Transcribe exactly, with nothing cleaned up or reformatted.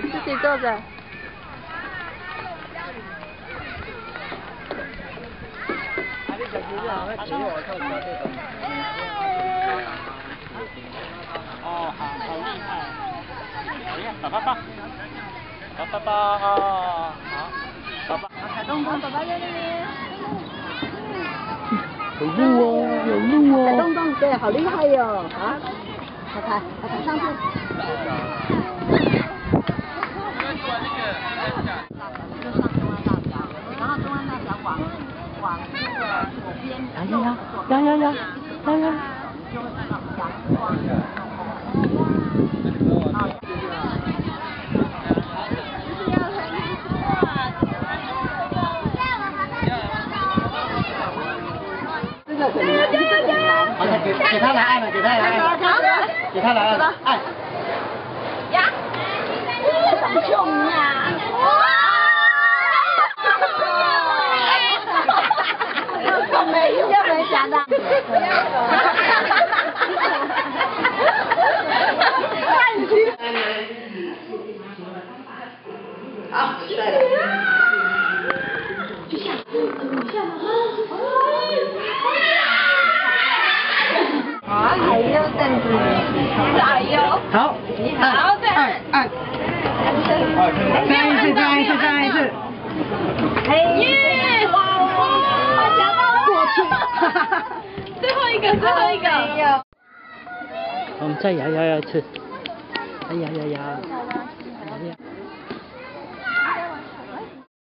自己坐着。 哦，好，好厉害！哎呀，爸爸爸，爸爸爸哦，好，爸爸。 小东东，爸爸在那边。 有路哦，有路哦。 小东东，对，好厉害哟！啊，快快，快快上去。就上中央大桥，然后中央大桥往往那个左边， 呀呀呀呀呀呀呀！ 就会看到阳光。这个很难，这个很难。 好的，给给他来按了，给他来按了，给他来按了，按。 呀！怎么凶呀？又没又没夹的。好，帅了。就下，下啊！哎呦，凳子，哎呦， 好， 好，再按按，再按一次，再按一次，再按一次。 哎耶！哇哇，夹到了，过去，最后一个，最后一个。 我们再摇摇摇一次，再摇摇摇。